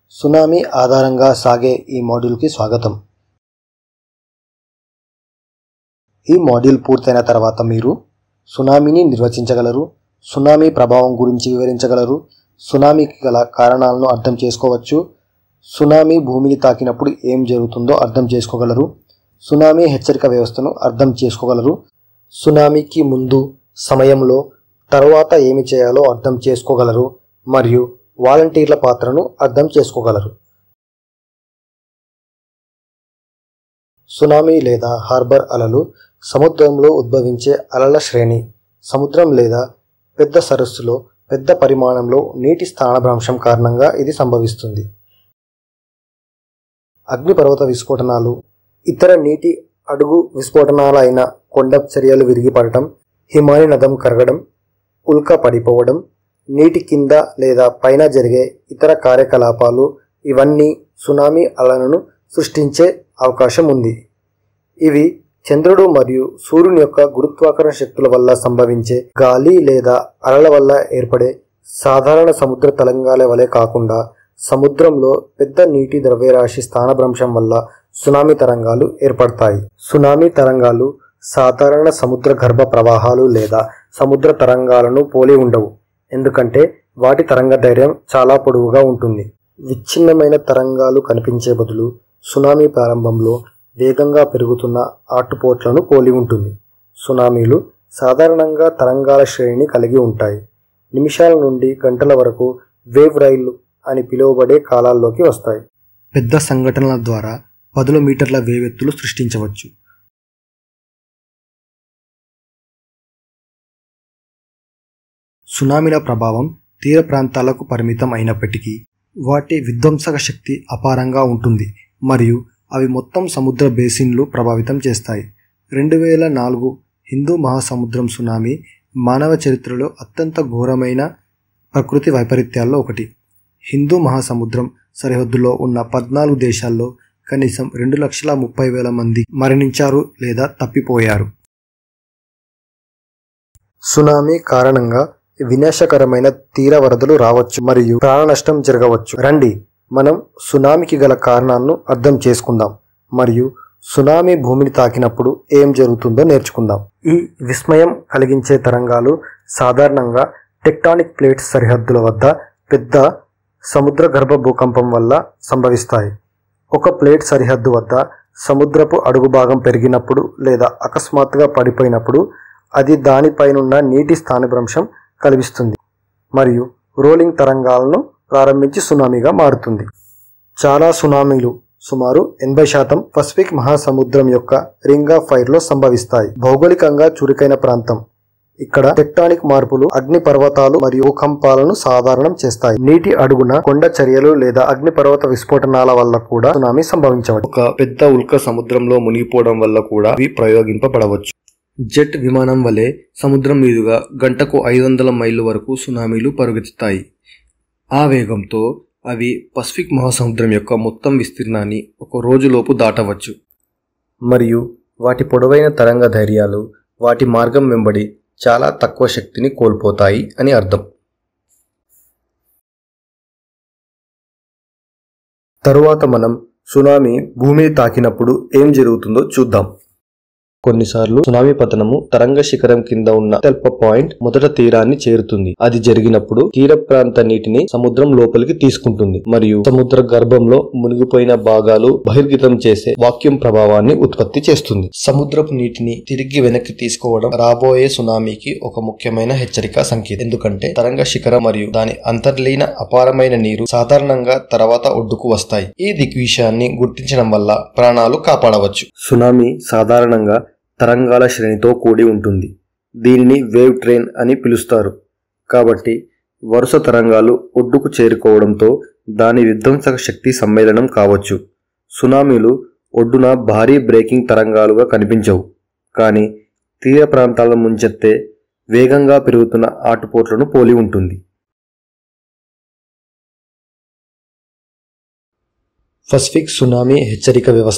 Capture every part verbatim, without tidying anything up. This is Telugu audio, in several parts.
సునామీ ఆధారంగా సాగే ఈ మాడ్యూల్కి స్వాగతం. ఈ మాడ్యూల్ పూర్తయిన తర్వాత మీరు సునామీని నిర్వచించగలరు, సునామీ ప్రభావం గురించి వివరించగలరు, సునామీకి గల కారణాలను అర్థం చేసుకోవచ్చు, సునామీ భూమిని తాకినప్పుడు ఏం జరుగుతుందో అర్థం చేసుకోగలరు, సునామీ హెచ్చరిక వ్యవస్థను అర్థం చేసుకోగలరు, సునామీకి ముందు, సమయంలో, తర్వాత ఏమి చేయాలో అర్థం చేసుకోగలరు మరియు వాలంటీర్ల పాత్రను అర్థం చేసుకోగలరు. సునామీ లేదా హార్బర్ అలలు సముద్రంలో ఉద్భవించే అలల శ్రేణి. సముద్రం లేదా పెద్ద సరస్సులో పెద్ద పరిమాణంలో నీటి స్థానభ్రంశం కారణంగా ఇది సంభవిస్తుంది. అగ్నిపర్వత విస్ఫోటనాలు, ఇతర నీటి అడుగు విస్ఫోటనాలు అయిన కొండ చర్యలు విరిగిపడటం, హిమాని నదం కరగడం, ఉల్క పడిపోవడం, నీటి కింద లేదా పైన జరిగే ఇతర కార్యకలాపాలు ఇవన్నీ సునామీ అలలను సృష్టించే అవకాశం ఉంది. ఇవి చంద్రుడు మరియు సూర్యుని యొక్క గురుత్వాకర్షణ శక్తుల వల్ల సంభవించే గాలి లేదా అలల వల్ల ఏర్పడే సాధారణ సముద్ర తరంగాల వలె కాకుండా సముద్రంలో పెద్ద నీటి ద్రవ్యరాశి స్థానభ్రంశం వల్ల సునామీ తరంగాలు ఏర్పడతాయి. సునామీ తరంగాలు సాధారణ సముద్ర గర్భ ప్రవాహాలు లేదా సముద్ర తరంగాలను పోలి ఉండవు, ఎందుకంటే వాటి తరంగ ధైర్యం చాలా పొడవుగా ఉంటుంది. విచ్ఛిన్నమైన తరంగాలు కనిపించే బదులు సునామీ ప్రారంభంలో వేగంగా పెరుగుతున్న ఆటుపోట్లను పోలి ఉంటుంది. సునామీలు సాధారణంగా తరంగాల శ్రేణిని కలిగి ఉంటాయి. నిమిషాల నుండి గంటల వరకు వేవ్ రైళ్లు అని పిలువబడే కాలాల్లోకి వస్తాయి. పెద్ద సంఘటనల ద్వారా పదుల మీటర్ల వేవెత్తులు సృష్టించవచ్చు. సునామీల ప్రభావం తీర ప్రాంతాలకు పరిమితం అయినప్పటికీ వాటి విధ్వంసక శక్తి అపారంగా ఉంటుంది మరియు అవి మొత్తం సముద్ర బేసిన్లు ప్రభావితం చేస్తాయి. రెండు వేల నాలుగు హిందూ మహాసముద్రం సునామీ మానవ చరిత్రలో అత్యంత ఘోరమైన ప్రకృతి వైపరీత్యాల్లో ఒకటి. హిందూ మహాసముద్రం సరిహద్దులో ఉన్న పద్నాలుగు దేశాల్లో కనీసం రెండు లక్షల ముప్పై వేల మంది మరణించారు లేదా తప్పిపోయారు. సునామీ కారణంగా వినాశకరమైన తీర వరదలు రావచ్చు మరియు ప్రాణ నష్టం జరగవచ్చు. రండి మనం సునామీకి గల కారణాలను అర్థం చేసుకుందాం మరియు సునామీ భూమిని తాకినప్పుడు ఏం జరుగుతుందో నేర్చుకుందాం. ఈ విస్మయం కలిగించే తరంగాలు సాధారణంగా టెక్టానిక్ ప్లేట్స్ సరిహద్దుల వద్ద పెద్ద సముద్ర గర్భ భూకంపం వల్ల సంభవిస్తాయి. ఒక ప్లేట్ సరిహద్దు వద్ద సముద్రపు అడుగు భాగం పెరిగినప్పుడు లేదా అకస్మాత్తుగా పడిపోయినప్పుడు అది దానిపైనున్న నీటి స్థానభ్రంశం కలిగిస్తుంది మరియు రోలింగ్ తరంగాలను ప్రారంభించి సునామీగా మారుతుంది. చాలా సునామీలు సుమారు ఎనభై శాతం పసిఫిక్ మహాసముద్రం యొక్క రింగ్ ఆఫ్ ఫైర్ లో సంభవిస్తాయి. భౌగోళికంగా చురుకైన ప్రాంతం. ఇక్కడ టెక్టానిక్ మార్పులు అగ్నిపర్వతాలు మరియు భూకంపాలను సాధారణం చేస్తాయి. నీటి అడుగున కొండ చర్యలు లేదా అగ్నిపర్వత విస్ఫోటనాల వల్ల కూడా సునామీ సంభవించవచ్చు. ఒక పెద్ద ఉల్క సముద్రంలో మునిగిపోవడం వల్ల కూడా ఇవి ప్రయోగింపబడవచ్చు. జెట్ విమానం వలె సముద్రం మీదుగా గంటకు ఐదు వందల మైళ్ళ వరకు సునామీలు పరుగెత్తుతాయి. ఆ వేగంతో అవి పసిఫిక్ మహాసముద్రం యొక్క మొత్తం విస్తీర్ణాన్ని ఒక రోజులోపు దాటవచ్చు మరియు వాటి పొడవైన తరంగ ధైర్యాలు వాటి మార్గం వెంబడి చాలా తక్కువ శక్తిని కోల్పోతాయి అని అర్థం. తరువాత మనం సునామీ భూమిని తాకినప్పుడు ఏం జరుగుతుందో చూద్దాం. కొన్నిసార్లు సునామీ పతనము తరంగ శిఖరం కింద ఉన్న అత్యల్ప పాయింట్ మొదట తీరాన్ని చేరుతుంది. అది జరిగినప్పుడు తీర ప్రాంత నీటిని సముద్రం లోపలికి తీసుకుంటుంది మరియు సముద్ర గర్భంలో మునిగిపోయిన భాగాలు బహిర్గతం చేసే వాక్యూమ్ ప్రభావాన్ని ఉత్పత్తి చేస్తుంది. సముద్రపు నీటిని తిరిగి వెనక్కి తీసుకోవడం రాబోయే సునామీకి ఒక ముఖ్యమైన హెచ్చరిక సంకేతం. ఎందుకంటే తరంగ శిఖరం మరియు దాని అంతర్లీన అపారమైన నీరు సాధారణంగా తర్వాత ఒడ్డుకు వస్తాయి. ఈ దిగ్విషయాన్ని గుర్తించడం వల్ల ప్రాణాలు కాపాడవచ్చు. సునామీ సాధారణంగా తరంగాల శ్రేణితో కూడి ఉంటుంది. దీనిని వేవ్ ట్రైన్ అని పిలుస్తారు. కాబట్టి వరుస తరంగాలు ఒడ్డుకు చేరుకోవడంతో దాని విధ్వంసక శక్తి సమ్మేళనం కావచ్చు. సునామీలు ఒడ్డున భారీ బ్రేకింగ్ తరంగాలుగా కనిపించవు, కానీ తీర ప్రాంతాలను ముంచెత్తే వేగంగా పెరుగుతున్న ఆటుపోట్లను పోలి ఉంటుంది. పసిఫిక్ సునామీ హెచ్చరిక వ్యవస్థ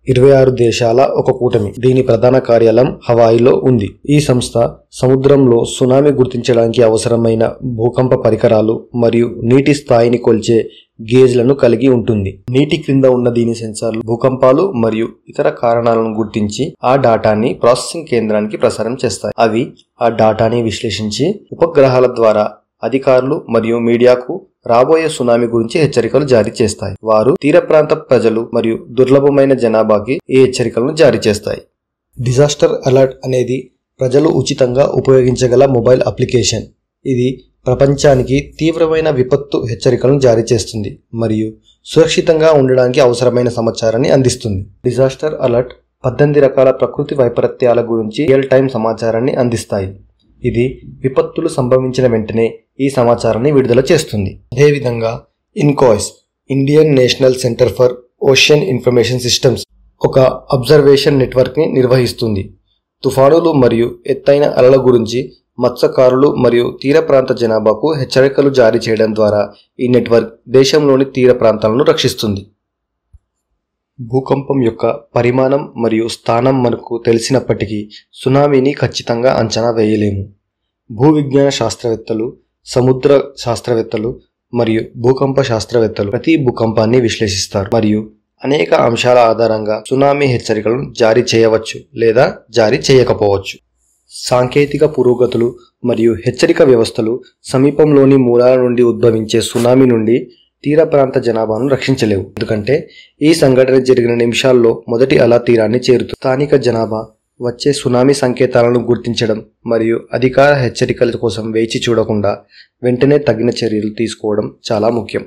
ఇరవై ఆరు దేశాల ఒక కూటమి. దీని ప్రధాన కార్యాలయం హవాయిలో ఉంది. ఈ సంస్థ సముద్రంలో సునామీ గుర్తించడానికి అవసరమైన భూకంప పరికరాలు మరియు నీటి స్థాయిని కొలిచే గేజ్లను కలిగి ఉంటుంది. నీటి క్రింద ఉన్న దీని సెన్సార్లు భూకంపాలు మరియు ఇతర కారణాలను గుర్తించి ఆ డాటాని ప్రాసెసింగ్ కేంద్రానికి ప్రసారం చేస్తాయి. అవి ఆ డాటాని విశ్లేషించి ఉపగ్రహాల ద్వారా అధికారులు మరియు మీడియాకు రాబోయే సునామీ గురించి హెచ్చరికలు జారీ చేస్తాయి. వారు తీర ప్రాంత ప్రజలు మరియు దుర్లభమైన జనాభాకి ఈ హెచ్చరికలను జారీ చేస్తాయి. డిజాస్టర్ అలర్ట్ అనేది ప్రజలు ఉచితంగా ఉపయోగించగల మొబైల్ అప్లికేషన్. ఇది ప్రపంచానికి తీవ్రమైన విపత్తు హెచ్చరికలను జారీ చేస్తుంది మరియు సురక్షితంగా ఉండడానికి అవసరమైన సమాచారాన్ని అందిస్తుంది. డిజాస్టర్ అలర్ట్ పద్దెనిమిది రకాల ప్రకృతి వైపరీత్యాల గురించి రియల్ టైం సమాచారాన్ని అందిస్తాయి. ఇది విపత్తులు సంభవించిన వెంటనే ఈ సమాచారాన్ని విడుదల చేస్తుంది. అదేవిధంగా INCOIS Indian National Centre for Ocean Information Systems ఒక అబ్జర్వేషన్ నెట్వర్క్ని నిర్వహిస్తుంది. తుఫానులు మరియు ఎత్తైన అలల గురించి మత్స్యకారులు మరియు తీర ప్రాంత జనాభాకు హెచ్చరికలు జారీ చేయడం ద్వారా ఈ నెట్వర్క్ దేశంలోని తీర ప్రాంతాలను రక్షిస్తుంది. భూకంపం యొక్క పరిమాణం మరియు స్థానం మనకు తెలిసినప్పటికీ సునామీని ఖచ్చితంగా అంచనా వేయలేము. భూవిజ్ఞాన శాస్త్రవేత్తలు, సముద్ర శాస్త్రవేత్తలు మరియు భూకంప శాస్త్రవేత్తలు ప్రతి భూకంపాన్ని విశ్లేషిస్తారు మరియు అనేక అంశాల ఆధారంగా సునామీ హెచ్చరికలను జారీ చేయవచ్చు లేదా జారీ చేయకపోవచ్చు. సాంకేతిక పురోగతులు మరియు హెచ్చరిక వ్యవస్థలు సమీపంలోని మూలాల నుండి ఉద్భవించే సునామీ నుండి తీర ప్రాంత జనాభాను రక్షించలేవు. ఎందుకంటే ఈ సంఘటన జరిగిన నిమిషాల్లో మొదటి అల తీరాన్ని చేరుతుంది. స్థానిక జనాభా వచ్చే సునామీ సంకేతాలను గుర్తించడం మరియు అధికార హెచ్చరికల కోసం వేచి చూడకుండా వెంటనే తగిన చర్యలు తీసుకోవడం చాలా ముఖ్యం.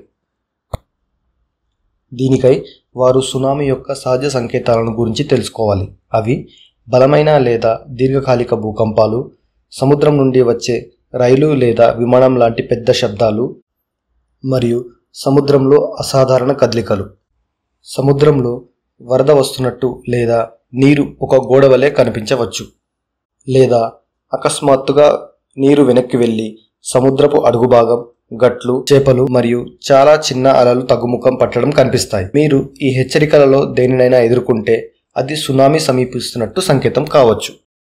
దీనికై వారు సునామీ యొక్క సహజ సంకేతాలను గురించి తెలుసుకోవాలి. అవి బలమైన లేదా దీర్ఘకాలిక భూకంపాలు, సముద్రం నుండి వచ్చే రైలు లేదా విమానం లాంటి పెద్ద శబ్దాలు మరియు సముద్రంలో అసాధారణ కదలికలు. సముద్రంలో వరద వస్తున్నట్టు లేదా నీరు ఒక గోడ వలె కనిపించవచ్చు, లేదా అకస్మాత్తుగా నీరు వెనక్కి వెళ్ళి సముద్రపు అడుగుభాగం, గట్లు, చేపలు మరియు చాలా చిన్న అలలు తగ్గుముఖం పట్టడం కనిపిస్తాయి. మీరు ఈ హెచ్చరికలలో దేనినైనా ఎదుర్కొంటే అది సునామీ సమీపిస్తున్నట్టు సంకేతం కావచ్చు.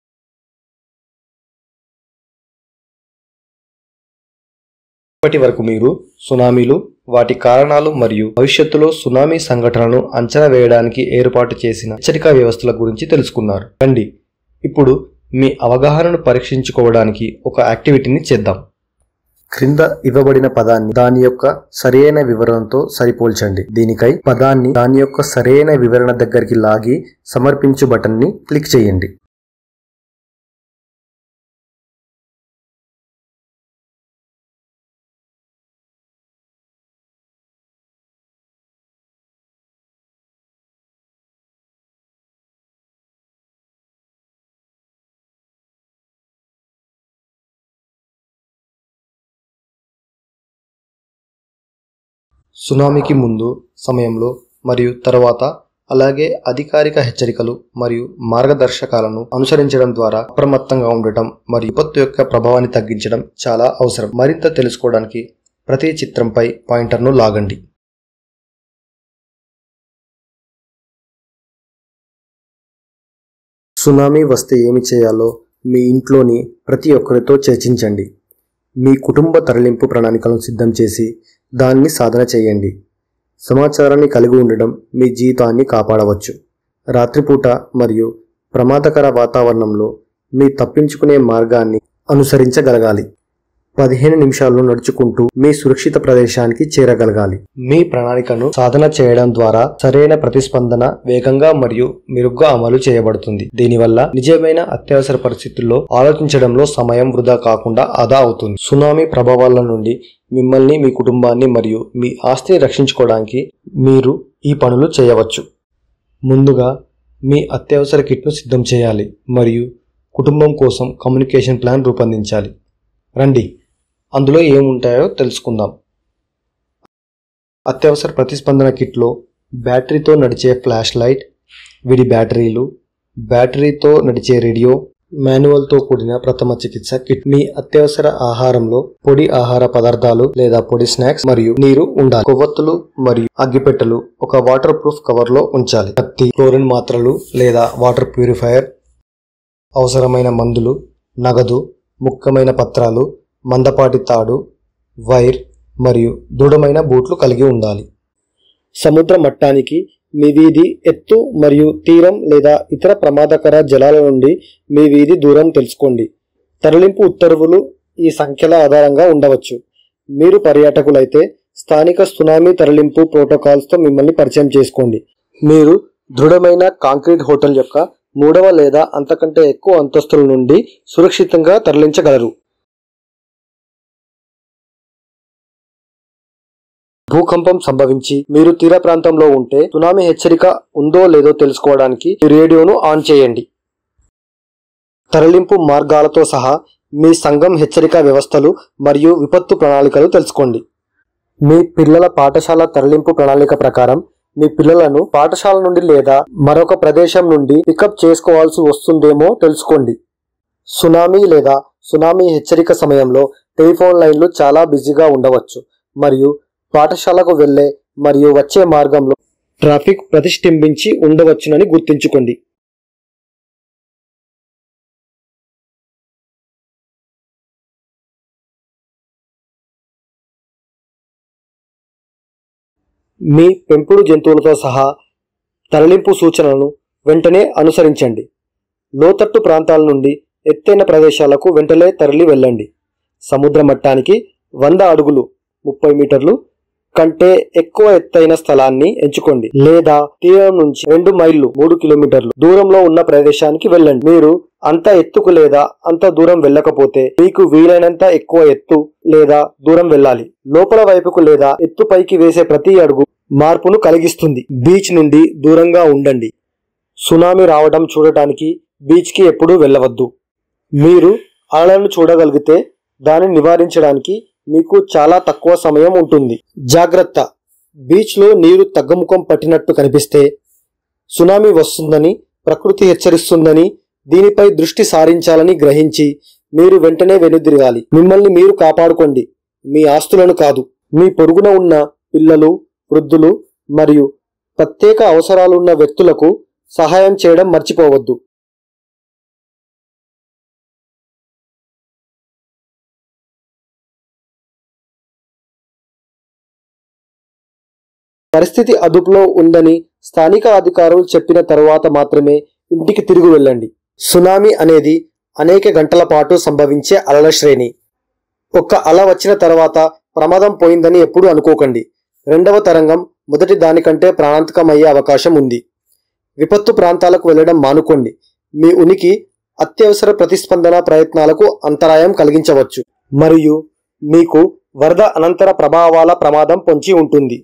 ఇప్పటి వరకు మీరు సునామీలు, వాటి కారణాలు మరియు భవిష్యత్తులో సునామీ సంఘటనలను అంచనా వేయడానికి ఏర్పాటు చేసిన హెచ్చరిక వ్యవస్థల గురించి తెలుసుకున్నారు. రండి ఇప్పుడు మీ అవగాహనను పరీక్షించుకోవడానికి ఒక యాక్టివిటీని చేద్దాం. క్రింద ఇవ్వబడిన పదాన్ని దాని యొక్క సరైన వివరణతో సరిపోల్చండి. దీనికై పదాన్ని దాని యొక్క సరైన వివరణ దగ్గరికి లాగి సమర్పించు బటన్ని క్లిక్ చేయండి. సునామీకి ముందు, సమయంలో మరియు తర్వాత, అలాగే అధికారిక హెచ్చరికలు మరియు మార్గదర్శకాలను అనుసరించడం ద్వారా అప్రమత్తంగా ఉండటం మరియు విపత్తు యొక్క ప్రభావాన్ని తగ్గించడం చాలా అవసరం. మరింత తెలుసుకోవడానికి ప్రతి చిత్రంపై పాయింటర్ను లాగండి. సునామీ వస్తే ఏమి చేయాలో మీ ఇంట్లోని ప్రతి ఒక్కరితో చర్చించండి. మీ కుటుంబ తరలింపు ప్రణాళికలను సిద్ధం చేసి దాన్ని సాధన చేయండి. సమాచారాన్ని కలిగి ఉండడం మీ జీవితాన్ని కాపాడవచ్చు. రాత్రిపూట మరియు ప్రమాదకర వాతావరణంలో మీ తప్పించుకునే మార్గాన్ని అనుసరించగలగాలి. పదిహేను నిమిషాల్లో నడుచుకుంటూ మీ సురక్షిత ప్రదేశానికి చేరగలగాలి. మీ ప్రణాళికను సాధన చేయడం ద్వారా సరైన ప్రతిస్పందన వేగంగా మరియు మెరుగ్గా అమలు చేయబడుతుంది. దీనివల్ల నిజమైన అత్యవసర పరిస్థితుల్లో ఆలోచించడంలో సమయం వృధా కాకుండా ఆదా అవుతుంది. సునామీ ప్రభావాల నుండి మిమ్మల్ని, మీ కుటుంబాన్ని మరియు మీ ఆస్తిని రక్షించుకోవడానికి మీరు ఈ పనులు చేయవచ్చు. ముందుగా మీ అత్యవసర కిట్ను సిద్ధం చేయాలి మరియు కుటుంబం కోసం కమ్యూనికేషన్ ప్లాన్ రూపొందించాలి. రండి అందులో ఏముంటాయో తెలుసుకుందాం. అత్యవసర ప్రతిస్పందన కిట్లో బ్యాటరీతో నడిచే ఫ్లాష్ లైట్, విడి బ్యాటరీలు, బ్యాటరీతో నడిచే రేడియో, మాన్యువల్తో కూడిన ప్రథమ చికిత్స కిట్. మీ అత్యవసర ఆహారంలో పొడి ఆహార పదార్థాలు లేదా పొడి స్నాక్స్ మరియు నీరు ఉండాలి. కొవ్వొత్తులు మరియు అగ్గిపెట్టెలు ఒక వాటర్ ప్రూఫ్ కవర్ లో ఉంచాలి. కత్తి, క్లోరిన్ మాత్రలు లేదా వాటర్ ప్యూరిఫైయర్, అవసరమైన మందులు, నగదు, ముఖ్యమైన పత్రాలు, మందపాటి తాడు, వైర్ మరియు దృఢమైన బూట్లు కలిగి ఉండాలి. సముద్ర మట్టానికి మీ వీధి ఎత్తు మరియు తీరం లేదా ఇతర ప్రమాదకర జలాల నుండి మీ వీధి దూరం తెలుసుకోండి. తరలింపు ఉత్తర్వులు ఈ సంఖ్యల ఆధారంగా ఉండవచ్చు. మీరు పర్యాటకులైతే స్థానిక సునామీ తరలింపు ప్రోటోకాల్స్తో మిమ్మల్ని పరిచయం చేసుకోండి. మీరు దృఢమైన కాంక్రీట్ హోటల్ యొక్క మూడవ లేదా అంతకంటే ఎక్కువ అంతస్తుల నుండి సురక్షితంగా తరలించగలరు. భూకంపం సంభవించి మీరు తీర ప్రాంతంలో ఉంటే సునామీ హెచ్చరిక ఉందో లేదో తెలుసుకోవడానికి రేడియోను ఆన్ చేయండి. తరలింపు మార్గాలతో సహా మీ సంఘం హెచ్చరిక వ్యవస్థలు మరియు విపత్తు ప్రణాళికలు తెలుసుకోండి. మీ పిల్లల పాఠశాల తరలింపు ప్రణాళిక ప్రకారం మీ పిల్లలను పాఠశాల నుండి లేదా మరొక ప్రదేశం నుండి పికప్ చేసుకోవాల్సి వస్తుందేమో తెలుసుకోండి. సునామీ లేదా సునామీ హెచ్చరిక సమయంలో టెలిఫోన్ లైన్లు చాలా బిజీగా ఉండవచ్చు మరియు పాఠశాలకు వెళ్లే మరియు వచ్చే మార్గంలో ట్రాఫిక్ ప్రతిష్ఠించి ఉండవచ్చునని గుర్తుంచుకోండి. మీ పెంపుడు జంతువులతో సహా తరలింపు సూచనలను వెంటనే అనుసరించండి. లోతట్టు ప్రాంతాల నుండి ఎత్తైన ప్రదేశాలకు వెంటనే తరలి వెళ్ళండి. సముద్ర మట్టానికి వంద అడుగులు ముప్పై మీటర్లు కంటే ఎక్కువ ఎత్తైన స్థలాన్ని ఎంచుకోండి లేదా తీరం నుంచి రెండు మైళ్ళు మూడు కిలోమీటర్లు దూరంలో ఉన్న ప్రదేశానికి వెళ్ళండి. మీరు అంత ఎత్తుకు లేదా అంత దూరం వెళ్ళకపోతే మీకు వీలైనంత ఎక్కువ ఎత్తు లేదా దూరం వెళ్ళాలి. లోపల వైపుకు లేదా ఎత్తుపైకి వేసే ప్రతి అడుగు మార్పును కలిగిస్తుంది. బీచ్ నుండి దూరంగా ఉండండి. సునామీ రావడం చూడటానికి బీచ్కి ఎప్పుడూ వెళ్ళవద్దు. మీరు అలలను చూడగలిగితే దానిని నివారించడానికి మీకు చాలా తక్కువ సమయం ఉంటుంది. జాగ్రత్త, బీచ్లో నీరు తగ్గుముఖం పట్టినట్టు కనిపిస్తే సునామీ వస్తుందని ప్రకృతి హెచ్చరిస్తుందని దీనిపై దృష్టి సారించాలని గ్రహించి మీరు వెంటనే వెనుదిరగాలి. మిమ్మల్ని మీరు కాపాడుకోండి, మీ ఆస్తులను కాదు. మీ పొరుగున ఉన్న పిల్లలు, వృద్ధులు మరియు ప్రత్యేక అవసరాలున్న వ్యక్తులకు సహాయం చేయడం మర్చిపోవద్దు. పరిస్థితి అదుపులో ఉందని స్థానిక అధికారులు చెప్పిన తరువాత మాత్రమే ఇంటికి తిరిగి వెళ్ళండి. సునామీ అనేది అనేక గంటల పాటు సంభవించే అలల శ్రేణి. ఒక్క అల వచ్చిన తర్వాత ప్రమాదం పోయిందని ఎప్పుడూ అనుకోకండి. రెండవ తరంగం మొదటి దానికంటే ప్రాణాంతకమయ్యే అవకాశం ఉంది. విపత్తు ప్రాంతాలకు వెళ్లడం మానుకోండి. మీ ఉనికి అత్యవసర ప్రతిస్పందన ప్రయత్నాలకు అంతరాయం కలిగించవచ్చు మరియు మీకు వరద అనంతర ప్రభావాల ప్రమాదం పొంచి ఉంటుంది.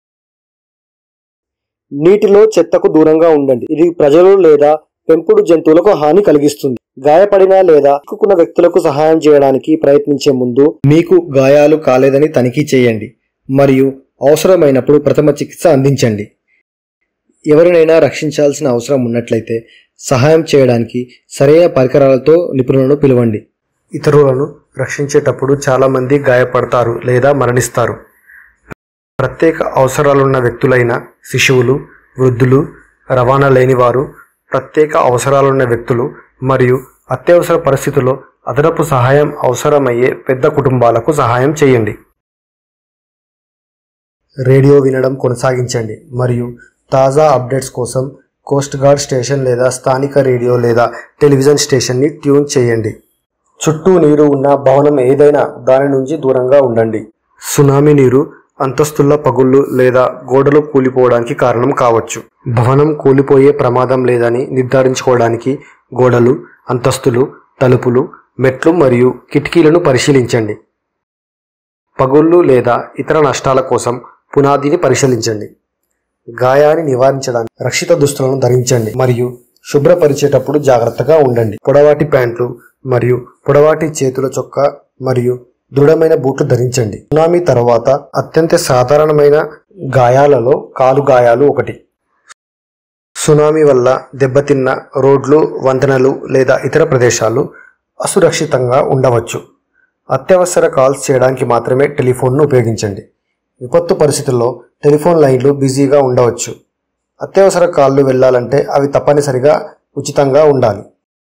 నీటిలో చెత్తకు దూరంగా ఉండండి. ఇది ప్రజలు లేదా పెంపుడు జంతువులకు హాని కలిగిస్తుంది. గాయపడిన లేదా చిక్కుకున్న వ్యక్తులకు సహాయం చేయడానికి ప్రయత్నించే ముందు మీకు గాయాలు కాలేదని తనిఖీ చేయండి మరియు అవసరమైనప్పుడు ప్రథమ చికిత్స అందించండి. ఎవరినైనా రక్షించాల్సిన అవసరం ఉన్నట్లయితే సహాయం చేయడానికి సరైన పరికరాలతో నిపుణులను పిలవండి. ఇతరులను రక్షించేటప్పుడు చాలా మంది గాయపడతారు లేదా మరణిస్తారు. ప్రత్యేక అవసరాలున్న వ్యక్తులైన శిశువులు, వృద్ధులు, రవాణా లేనివారు, ప్రత్యేక అవసరాలున్న వ్యక్తులు మరియు అత్యవసర పరిస్థితుల్లో అదనపు సహాయం అవసరమయ్యే పెద్ద కుటుంబాలకు సహాయం చేయండి. రేడియో వినడం కొనసాగించండి మరియు తాజా అప్డేట్స్ కోసం కోస్ట్ గార్డ్ స్టేషన్ లేదా స్థానిక రేడియో లేదా టెలివిజన్ స్టేషన్ని ట్యూన్ చేయండి. చుట్టూ నీరు ఉన్న భవనం ఏదైనా దాని నుంచి దూరంగా ఉండండి. సునామీ నీరు అంతస్తుల పగుళ్లు లేదా గోడలు కూలిపోవడానికి కారణం కావచ్చు. భవనం కూలిపోయే ప్రమాదం లేదని నిర్ధారించుకోవడానికి గోడలు, అంతస్తులు, తలుపులు, మెట్లు మరియు కిటికీలను పరిశీలించండి. పగుళ్లు లేదా ఇతర నష్టాల కోసం పునాదిని పరిశీలించండి. గాయాన్ని నివారించడానికి రక్షిత దుస్తులను ధరించండి మరియు శుభ్రపరిచేటప్పుడు జాగ్రత్తగా ఉండండి. పొడవాటి ప్యాంట్లు మరియు పొడవాటి చేతుల చొక్కా మరియు దృఢమైన బూట్లు ధరించండి. సునామీ తర్వాత అత్యంత సాధారణమైన గాయాలలో కాలు గాయాలు ఒకటి. సునామీ వల్ల దెబ్బతిన్న రోడ్లు, వంతెనలు లేదా ఇతర ప్రదేశాలు అసురక్షితంగా ఉండవచ్చు. అత్యవసర కాల్స్ చేయడానికి మాత్రమే టెలిఫోన్ను ఉపయోగించండి. విపత్తు పరిస్థితుల్లో టెలిఫోన్ లైన్లు బిజీగా ఉండవచ్చు. అత్యవసర కాల్లు వెళ్లాలంటే అవి తప్పనిసరిగా ఉచితంగా ఉండాలి.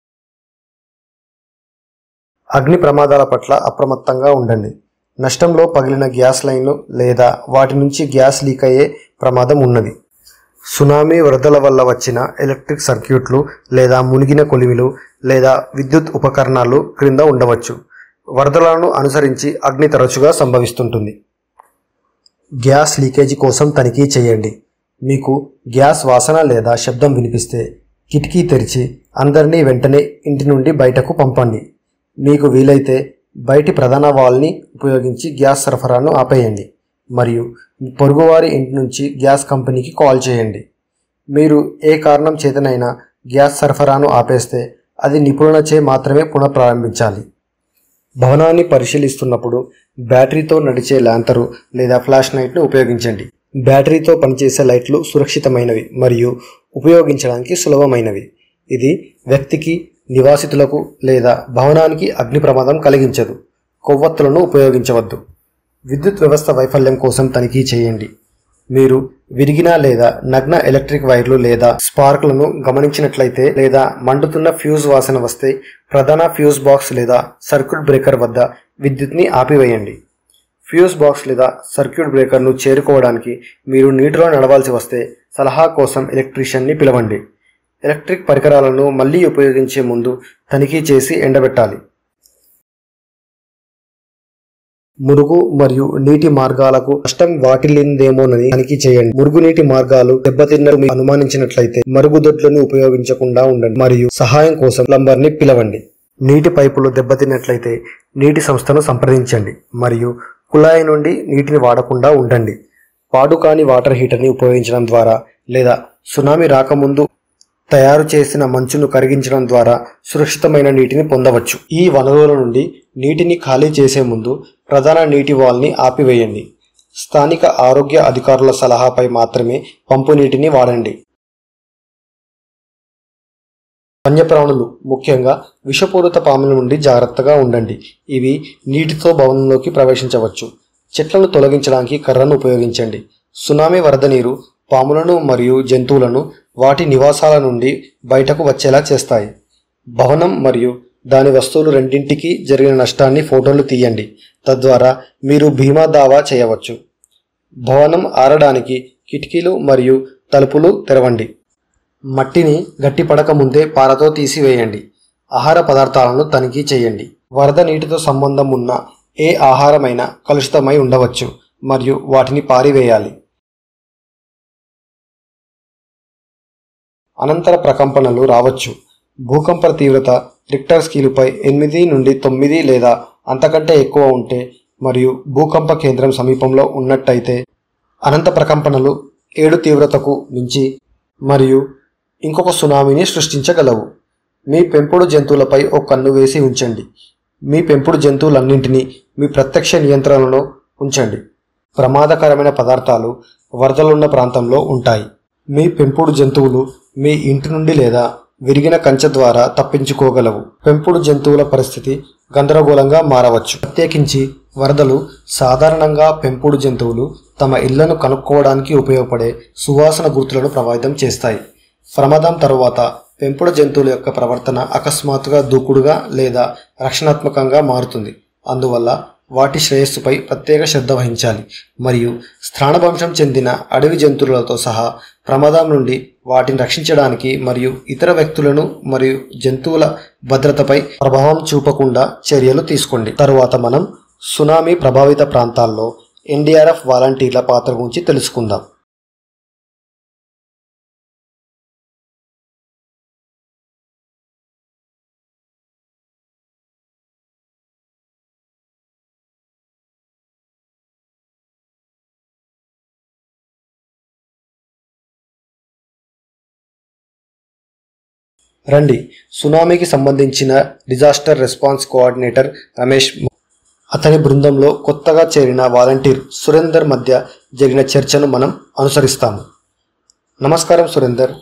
అగ్ని ప్రమాదాల పట్ల అప్రమత్తంగా ఉండండి. నష్టంలో పగిలిన గ్యాస్ లైన్లు లేదా వాటి నుంచి గ్యాస్ లీక్ అయ్యే ప్రమాదం ఉన్నది. సునామీ వరదల వల్ల వచ్చిన ఎలక్ట్రిక్ సర్క్యూట్లు లేదా మునిగిన కొలిమిలు లేదా విద్యుత్ ఉపకరణాలు క్రింద ఉండవచ్చు. వరదలను అనుసరించి అగ్ని తరచుగా సంభవిస్తుంటుంది. గ్యాస్ లీకేజీ కోసం తనిఖీ చేయండి. మీకు గ్యాస్ వాసన లేదా శబ్దం వినిపిస్తే కిటికీ తెరిచి అందరినీ వెంటనే ఇంటి నుండి బయటకు పంపండి. మీకు వీలైతే బయటి ప్రధాన వాల్ని ఉపయోగించి గ్యాస్ సరఫరాను ఆపేయండి మరియు పొరుగువారి ఇంటి నుంచి గ్యాస్ కంపెనీకి కాల్ చేయండి. మీరు ఏ కారణం చేతనైనా గ్యాస్ సరఫరాను ఆపేస్తే అది నిపుణులచే మాత్రమే పునఃప్రారంభించాలి. భవనాన్ని పరిశీలిస్తున్నప్పుడు బ్యాటరీతో నడిచే ల్యాంతరు లేదా ఫ్లాష్ లైట్ను ఉపయోగించండి. బ్యాటరీతో పనిచేసే లైట్లు సురక్షితమైనవి మరియు ఉపయోగించడానికి సులభమైనవి. ఇది వ్యక్తికి, నివాసితులకు లేదా భవనానికి అగ్ని ప్రమాదం కలిగించదు. కొవ్వొత్తులను ఉపయోగించవద్దు. విద్యుత్ వ్యవస్థ వైఫల్యం కోసం తనిఖీ చేయండి. మీరు విరిగిన లేదా నగ్న ఎలక్ట్రిక్ వైర్లు లేదా స్పార్క్లను గమనించినట్లయితే లేదా మండుతున్న ఫ్యూజ్ వాసన వస్తే ప్రధాన ఫ్యూజ్ బాక్స్ లేదా సర్క్యూట్ బ్రేకర్ వద్ద విద్యుత్ని ఆపివేయండి. ఫ్యూజ్ బాక్స్ లేదా సర్క్యూట్ బ్రేకర్ను చేరుకోవడానికి మీరు నీటిలో నడవాల్సి వస్తే సలహా కోసం ఎలక్ట్రీషియన్ని పిలవండి. ఎలక్ట్రిక్ పరికరాలను మళ్లీ ఉపయోగించే ముందు తనిఖీ చేసి ఎండబెట్టాలి. మురుగు మరియు నీటి మార్గాలకు నష్టం వాటిల్లిందేమోనని తనిఖీ చేయండి. మురుగునీటి మార్గాలు దెబ్బతిన్నట్టు అనుమానించినట్లయితే మరుగుదొడ్లను ఉపయోగించకుండా ఉండండి మరియు సహాయం కోసం ప్లంబర్ ని పిలవండి. నీటి పైపులు దెబ్బతిన్నట్లయితే నీటి సంస్థను సంప్రదించండి మరియు కుళాయి నుండి నీటిని వాడకుండా ఉండండి. పాడుకాని వాటర్ హీటర్ని ఉపయోగించడం ద్వారా లేదా సునామీ రాకముందు తయారు చేసిన మంచును కరిగించడం ద్వారా సురక్షితమైన నీటిని పొందవచ్చు. ఈ వనరుల నుండి నీటిని ఖాళీ చేసే ముందు ప్రధాన నీటి వాల్ని ఆపివేయండి. స్థానిక ఆరోగ్య అధికారుల సలహాపై మాత్రమే పంపు నీటిని వాడండి. వన్యప్రాణులు, ముఖ్యంగా విషపూరిత పాముల నుండి జాగ్రత్తగా ఉండండి. ఇవి నీటితో భవనంలోకి ప్రవేశించవచ్చు. చెట్లను తొలగించడానికి కర్రను ఉపయోగించండి. సునామీ వరద నీరు పాములను మరియు జంతువులను వాటి నివాసాల నుండి బయటకు వచ్చేలా చేస్తాయి. భవనం మరియు దాని వస్తువులు రెండింటికి జరిగిన నష్టాన్ని ఫోటోలు తీయండి. తద్వారా మీరు బీమా దావా చేయవచ్చు. భవనం ఆరడానికి కిటికీలు మరియు తలుపులు తెరవండి. మట్టిని గట్టిపడక ముందే పారతో తీసివేయండి. ఆహార పదార్థాలను తనిఖీ చేయండి. వరద నీటితో సంబంధం ఉన్న ఏ ఆహారమైనా కలుషితమై ఉండవచ్చు మరియు వాటిని పారివేయాలి. అనంతర ప్రకంపనలు రావచ్చు. భూకంప తీవ్రత రిక్టర్ స్కేలుపై ఎనిమిది నుండి తొమ్మిది లేదా అంతకంటే ఎక్కువ ఉంటే మరియు భూకంప కేంద్రం సమీపంలో ఉన్నట్టయితే అనంత ప్రకంపనలు ఏడు తీవ్రతకు మించి మరియు ఇంకొక సునామీని సృష్టించగలవు. మీ పెంపుడు జంతువులపై ఒక కన్ను వేసి ఉంచండి. మీ పెంపుడు జంతువులన్నింటినీ మీ ప్రత్యక్ష నియంత్రణలో ఉంచండి. ప్రమాదకరమైన పదార్థాలు వరదలున్న ప్రాంతంలో ఉంటాయి. మీ పెంపుడు జంతువులు మీ ఇంటి నుండి లేదా విరిగిన కంచె ద్వారా తప్పించుకోగలవు. పెంపుడు జంతువుల పరిస్థితి గందరగోళంగా మారవచ్చు. ప్రత్యేకించి వరదలు సాధారణంగా పెంపుడు జంతువులు తమ ఇళ్లను కనుక్కోవడానికి ఉపయోగపడే సువాసన గుర్తులను ప్రభావితం చేస్తాయి. ప్రమాదం తరువాత పెంపుడు జంతువుల యొక్క ప్రవర్తన అకస్మాత్తుగా దూకుడుగా లేదా రక్షణాత్మకంగా మారుతుంది. అందువల్ల వాటి శ్రేయస్సుపై ప్రత్యేక శ్రద్ధ వహించాలి మరియు స్థానభంశం చెందిన అడవి జంతువులతో సహా ప్రమాదం నుండి వాటిని రక్షించడానికి మరియు ఇతర వ్యక్తులను మరియు జంతువుల భద్రతపై ప్రభావం చూపకుండా చర్యలు తీసుకోండి. తరువాత మనం సునామీ ప్రభావిత ప్రాంతాల్లో ఎన్డీఆర్ఎఫ్ వాలంటీర్ల పాత్ర గురించి తెలుసుకుందాం. రండి, సునామీకి సంబంధించిన డిజాస్టర్ రెస్పాన్స్ కోఆర్డినేటర్ రమేష్, అతని బృందంలో కొత్తగా చేరిన వాలంటీర్ సురేందర్ మధ్య జరిగిన చర్చను మనం అనుసరిస్తాము. నమస్కారం సురేందర్,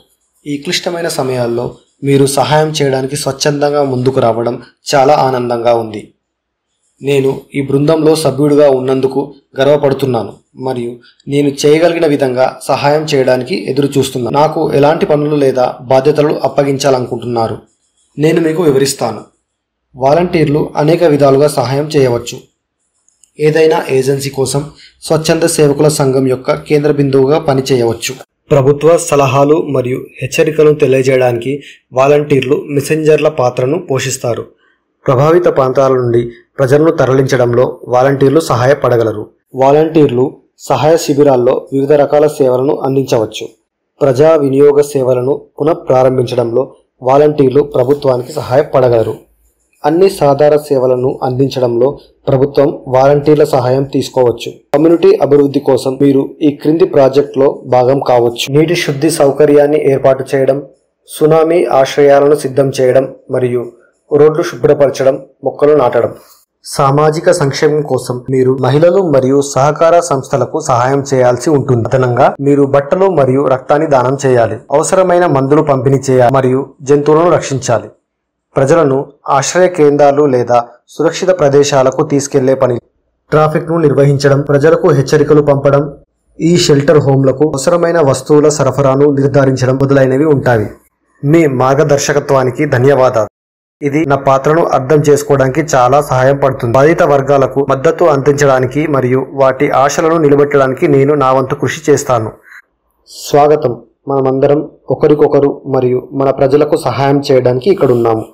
ఈ క్లిష్టమైన సమయాల్లో మీరు సహాయం చేయడానికి స్వచ్ఛందంగా ముందుకు రావడం చాలా ఆనందంగా ఉంది. నేను ఈ బృందంలో సభ్యుడిగా ఉన్నందుకు గర్వపడుతున్నాను మరియు నేను చేయగలిగిన విధంగా సహాయం చేయడానికి ఎదురు చూస్తున్నాను. నాకు ఎలాంటి పనులు లేదా బాధ్యతలు అప్పగించాలనుకుంటున్నారు? నేను మీకు వివరిస్తాను. వాలంటీర్లు అనేక విధాలుగా సహాయం చేయవచ్చు. ఏదైనా ఏజెన్సీ కోసం స్వచ్ఛంద సేవకుల సంఘం యొక్క కేంద్ర బిందువుగా పనిచేయవచ్చు. ప్రభుత్వ సలహాలు మరియు హెచ్చరికలను తెలియజేయడానికి వాలంటీర్లు మెసెంజర్ల పాత్రను పోషిస్తారు. ప్రభావిత ప్రాంతాల నుండి ప్రజలను తరలించడంలో వాలంటీర్లు సహాయపడగలరు. వాలంటీర్లు సహాయ శిబిరాల్లో వివిధ రకాల సేవలను అందించవచ్చు. ప్రజా వినియోగ సేవలను పునఃప్రారంభించడంలో వాలంటీర్లు ప్రభుత్వానికి సహాయపడగలరు. అన్ని సాధారణ సేవలను అందించడంలో ప్రభుత్వం వాలంటీర్ల సహాయం తీసుకోవచ్చు. కమ్యూనిటీ అభివృద్ధి కోసం మీరు ఈ క్రింది ప్రాజెక్టులో భాగం కావచ్చు. నీటి శుద్ధి సౌకర్యాన్ని ఏర్పాటు చేయడం, సునామీ ఆశ్రయాలను సిద్ధం చేయడం మరియు రోడ్లు శుభ్రపరచడం, మొక్కలు నాటడం. సామాజిక సంక్షేమం కోసం మీరు మహిళలు మరియు సహకార సంస్థలకు సహాయం చేయాల్సి ఉంటుంది. అదనంగా మీరు బట్టలు మరియు రక్తాన్ని దానం చేయాలి. అవసరమైన మందులు పంపిణీ చేయాలి మరియు జంతువులను రక్షించాలి. ప్రజలను ఆశ్రయ కేంద్రాలు లేదా సురక్షిత ప్రదేశాలకు తీసుకెళ్లే పని. ట్రాఫిక్ను నిర్వహించడం, ప్రజలకు హెచ్చరికలు పంపడం, ఈ షెల్టర్ హోమ్లకు అవసరమైన వస్తువుల సరఫరాను నిర్ధారించడం మొదలైనవి ఉంటాయి. మీ మార్గదర్శకత్వానికి ధన్యవాదాలు. ఇది నా పాత్రను అర్థం చేసుకోవడానికి చాలా సహాయం పడుతుంది. బాధిత వర్గాలకు మద్దతు అందించడానికి మరియు వాటి ఆశలను నిలబెట్టడానికి నేను నా వంతు కృషి చేస్తాను. స్వాగతం. మనమందరం ఒకరికొకరు మరియు మన ప్రజలకు సహాయం చేయడానికి ఇక్కడ ఉన్నాము.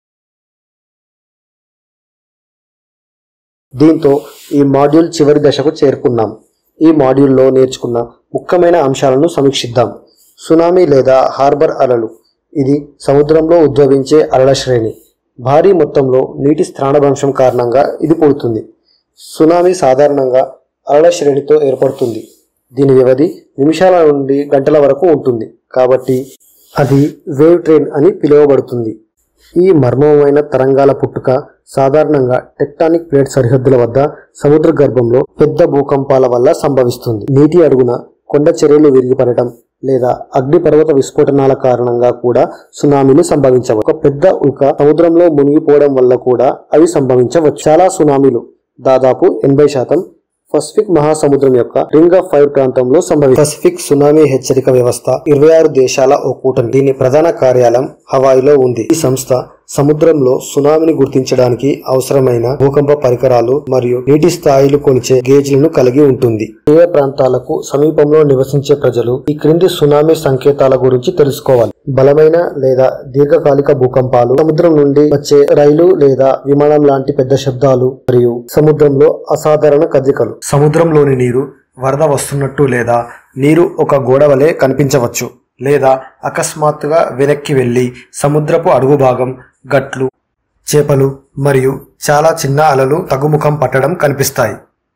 దీంతో ఈ మాడ్యూల్ చివరి దశకు చేరుకున్నాం. ఈ మాడ్యూల్లో నేర్చుకున్న ముఖ్యమైన అంశాలను సమీక్షిద్దాం. సునామీ లేదా హార్బర్ అలలు. ఇది సముద్రంలో ఉద్భవించే అలల శ్రేణి. భారీ మొత్తంలో నీటి స్థానభ్రంశం కారణంగా ఇది పుడుతుంది. సునామీ సాధారణంగా అలల శ్రేణితో ఏర్పడుతుంది. దీని వ్యవధి నిమిషాల నుండి గంటల వరకు ఉంటుంది, కాబట్టి అది వేవ్ ట్రైన్ అని పిలువబడుతుంది. ఈ మర్మమైన తరంగాల పుట్టుక సాధారణంగా టెక్టానిక్ ప్లేట్ సరిహద్దుల వద్ద సముద్ర గర్భంలో పెద్ద భూకంపాల వల్ల సంభవిస్తుంది. నీటి అడుగున కొండ చర్యలు విరిగిపడటం లేదా అగ్నిపర్వత విస్ఫోటనాల కారణంగా కూడా సునామీలు సంభవించవచ్చు. ఒక పెద్ద ఉల్క సముద్రంలో మునిగిపోవడం వల్ల కూడా అవి సంభవించవచ్చు. చాలా సునామీలు, దాదాపు ఎనభై శాతం పసిఫిక్ మహాసముద్రం యొక్క రింగ్ ఆఫ్ ఫైర్ ప్రాంతంలో సంభవించాయి. పసిఫిక్ సునామీ హెచ్చరిక వ్యవస్థ ఇరవై ఆరు దేశాల ఓ కూటమి. దీని ప్రధాన కార్యాలయం హవాయిలో ఉంది. ఈ సంస్థ సముద్రంలో సునామీని గుర్తించడానికి అవసరమైన భూకంప పరికరాలు మరియు నీటి స్థాయిలు కొలిచే గేజ్లను కలిగి ఉంటుంది. తీర ప్రాంతాలకు సమీపంలో నివసించే ప్రజలు ఈ క్రింది సునామీ సంకేతాల గురించి తెలుసుకోవాలి. బలమైన లేదా దీర్ఘకాలిక భూకంపాలు, సముద్రం నుండి వచ్చే రైలు లేదా విమానం లాంటి పెద్ద శబ్దాలు మరియు సముద్రంలో అసాధారణ కదలికలు. సముద్రంలోని నీరు వరద వస్తున్నట్టు లేదా నీరు ఒక గోడ వలె కనిపించవచ్చు లేదా అకస్మాత్తుగా వెనక్కి వెళ్లి సముద్రపు అడుగు భాగం, గట్లు, చేపలు మరియు చాలా చిన్న అలలు తగ్గుముఖం పట్టడం కనిపిస్తాయి.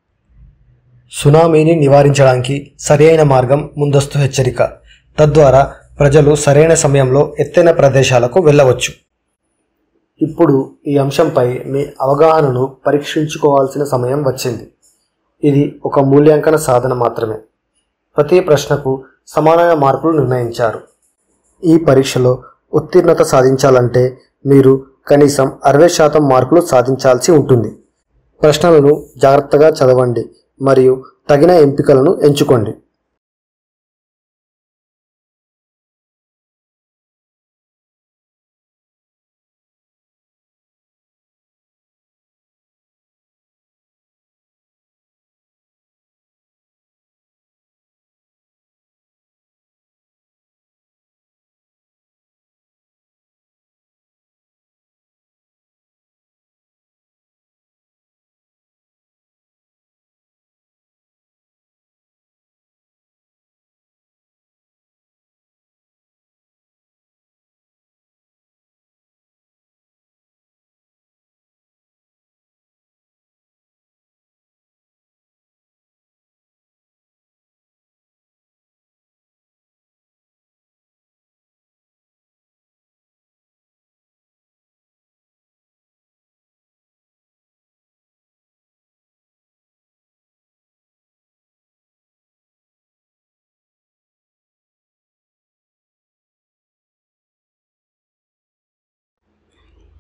సునామీని నివారించడానికి సరైన మార్గం ముందస్తు హెచ్చరిక. తద్వారా ప్రజలు సరైన సమయంలో ఎత్తైన ప్రదేశాలకు వెళ్ళవచ్చు. ఇప్పుడు ఈ అంశంపై మీ అవగాహనను పరీక్షించుకోవాల్సిన సమయం వచ్చింది. ఇది ఒక మూల్యాంకన సాధన మాత్రమే. ప్రతి ప్రశ్నకు సమానమైన మార్కులు నిర్ణయించారు. ఈ పరీక్షలో ఉత్తీర్ణత సాధించాలంటే మీరు కనీసం అరవై శాతం మార్కులు సాధించాల్సి ఉంటుంది. ప్రశ్నలను జాగ్రత్తగా చదవండి మరియు తగిన ఎంపికలను ఎంచుకోండి.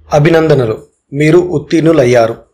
అభినందనలు, మీరు ఉత్తీర్ణులయ్యారు.